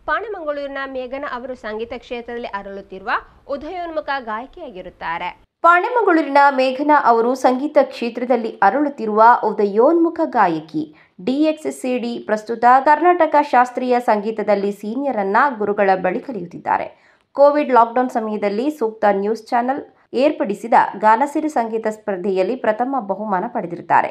ಪಾಣೆಮಂಗಳೂರಿನ ಮೇಘನ ಅವರು ಸಂಗೀತ ಕ್ಷೇತ್ರದಲ್ಲಿ ಅರಳುತ್ತಿರುವ ಉದಯೋನ್ಮುಖ ಗಾಯಕಿಯಾಗಿರುತ್ತಾರೆ. ಪಾಣೆಮಂಗಳೂರಿನ ಮೇಘನ ಅವರು ಸಂಗೀತ ಕ್ಷೇತ್ರದಲ್ಲಿ ಅರಳುತ್ತಿರುವ ಉದಯೋನ್ಮುಖ ಗಾಯಕಿ. DXCD ಪ್ರಸ್ತುತ ಕರ್ನಾಟಕ ಶಾಸ್ತ್ರೀಯ ಸಂಗೀತದಲ್ಲಿ ಸೀನಿಯರ್ ಅನ್ನ ಗುರುಗಳ ಬಳಿ ಕಲಿಯುತ್ತಿದ್ದಾರೆ. ಕೋವಿಡ್ ಲಾಕ್ಡೌನ್ ಸಮಯದಲ್ಲಿ ಸೂಕ್ತ ನ್ಯೂಸ್ ಚಾನೆಲ್ ಏರ್ಪಡಿಸಿದ ಗಾನಸಿರಿ ಸಂಗೀತ ಸ್ಪರ್ಧೆಯಲ್ಲಿ ಪ್ರಥಮ ಬಹುಮಾನ ಪಡೆದಿರುತ್ತಾರೆ.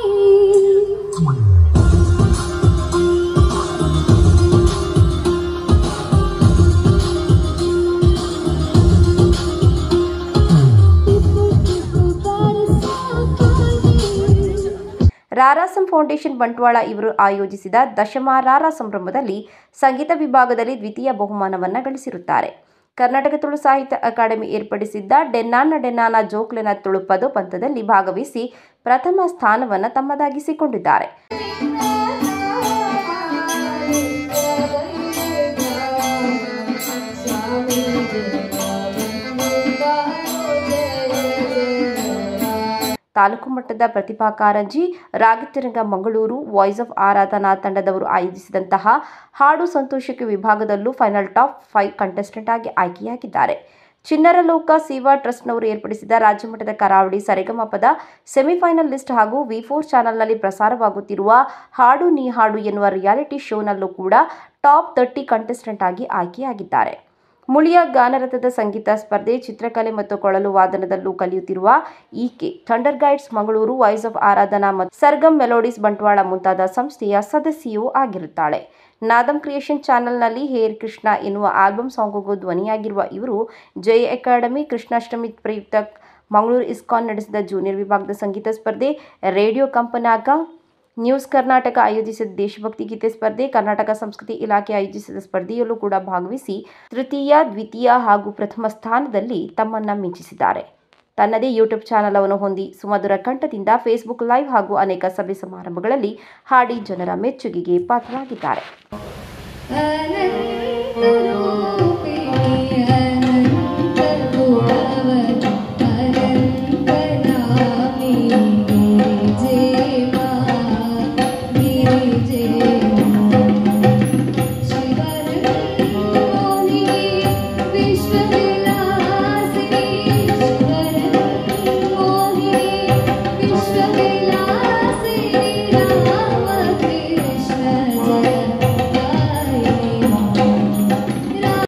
ರಾರಾಸಂ ಫೌಂಡೇಶನ್ ಬಂಟ್ವಾಳ ಇವರು ಆಯೋಜಿಸಿದ ದಶಮ ರಾರಾ ಸಂಭ್ರಮದಲ್ಲಿ ಸಂಗೀತ ವಿಭಾಗದಲ್ಲಿ ದ್ವಿತೀಯ ಬಹುಮಾನವನ್ನು ಗಳಿಸಿರುತ್ತಾರೆ. ಕರ್ನಾಟಕ ತುಳು ಸಾಹಿತ್ಯ ಅಕಾಡೆಮಿ ಏರ್ಪಡಿಸಿದ್ದ ಡೆನ್ನಾನ ಜೋಕ್ಲೆನ ತುಳುಪದು ಪಂಥದಲ್ಲಿ ಭಾಗವಹಿಸಿ ಪ್ರಥಮ ಸ್ಥಾನವನ್ನು ತಮ್ಮದಾಗಿಸಿಕೊಂಡಿದ್ದಾರೆ. ತಾಲೂಕು ಮಟ್ಟದ ಪ್ರತಿಭಾ ಕಾರಂಜಿ ರಾಗತರಂಗ ಮಂಗಳೂರು ವಾಯ್ಸ್ ಆಫ್ ಆರಾಧನಾ ತಂಡದವರು ಆಯೋಜಿಸಿದಂತಹ ಹಾಡು ಸಂತೋಷಕ್ಕೆ ವಿಭಾಗದಲ್ಲೂ ಫೈನಲ್ ಟಾಪ್ 5 ಕಂಟೆಸ್ಟೆಂಟ್ ಆಗಿ ಆಯ್ಕೆಯಾಗಿದ್ದಾರೆ. ಚಿಣ್ಣರ ಲೋಕ ಸೇವಾ ಟ್ರಸ್ಟ್ನವರು ಏರ್ಪಡಿಸಿದ ರಾಜ್ಯಮಟ್ಟದ ಕರಾವಳಿ ಸರಿಗಮಪದ ಸೆಮಿಫೈನಲ್ ಲಿಸ್ಟ್ ಹಾಗೂ V4 ಚಾನೆಲ್ನಲ್ಲಿ ಪ್ರಸಾರವಾಗುತ್ತಿರುವ ಹಾಡು ನೀ ಹಾಡು ಎನ್ನುವ ರಿಯಾಲಿಟಿ ಶೋನಲ್ಲೂ ಕೂಡ ಟಾಪ್ 30 ಕಂಟೆಸ್ಟೆಂಟ್ ಆಗಿ ಆಯ್ಕೆಯಾಗಿದ್ದಾರೆ. ಮುಳಿಯ ಗಾನರಥದ ಸಂಗೀತ ಸ್ಪರ್ಧೆ, ಚಿತ್ರಕಲೆ ಮತ್ತು ಕೊಳಲು ವಾದನದಲ್ಲೂ ಕಲಿಯುತ್ತಿರುವ ಈಕೆ thunder guides Mangaluru, voice of Aradhana ಮತ್ತು ಸರ್ಗಮ್ ಮೆಲೋಡಿಸ್ ಬಂಟ್ವಾಳ ಮುಂತಾದ ಸಂಸ್ಥೆಯ ಸದಸ್ಯೆಯೂ ಆಗಿರುತ್ತಾಳೆ. ನಾದಂ ಕ್ರಿಯೇಷನ್ ಚಾನೆಲ್ನಲ್ಲಿ ಹೇರ್ ಕೃಷ್ಣ ಎನ್ನುವ ಆಲ್ಬಮ್ ಸಾಂಗ್ಗೂ ಧ್ವನಿಯಾಗಿರುವ ಇವರು ಜಯ ಅಕಾಡೆಮಿ ಕೃಷ್ಣಾಷ್ಟಮಿ ಪ್ರಯುಕ್ತ ಮಂಗಳೂರು ಇಸ್ಕಾನ್ ನಡೆಸಿದ ಜೂನಿಯರ್ ವಿಭಾಗದ ಸಂಗೀತ ಸ್ಪರ್ಧೆ, ರೇಡಿಯೋ ಕಂಪನಾಗ ನ್ಯೂಸ್ ಕರ್ನಾಟಕ ಆಯೋಜಿಸಿದ ದೇಶಭಕ್ತಿ ಗೀತೆ ಸ್ಪರ್ಧೆ, ಕರ್ನಾಟಕ ಸಂಸ್ಕೃತಿ ಇಲಾಖೆ ಆಯೋಜಿಸಿದ ಸ್ಪರ್ಧೆಯಲ್ಲೂ ಕೂಡ ಭಾಗವಹಿಸಿ ತೃತೀಯ, ದ್ವಿತೀಯ ಹಾಗೂ ಪ್ರಥಮ ಸ್ಥಾನದಲ್ಲಿ ತಮ್ಮನ್ನ ಮಿಂಚಿಸಿದ್ದಾರೆ. ತನ್ನದೇ ಯೂಟ್ಯೂಬ್ ಚಾನೆಲ್ ಅನ್ನು ಹೊಂದಿ ಸುಮಧುರ ಕಂಠದಿಂದ ಫೇಸ್ಬುಕ್ ಲೈವ್ ಹಾಗೂ ಅನೇಕ ಸಭೆ ಸಮಾರಂಭಗಳಲ್ಲಿ ಹಾಡಿ ಜನರ ಮೆಚ್ಚುಗೆಗೆ ಪಾತ್ರರಾಗಿದ್ದಾರೆ.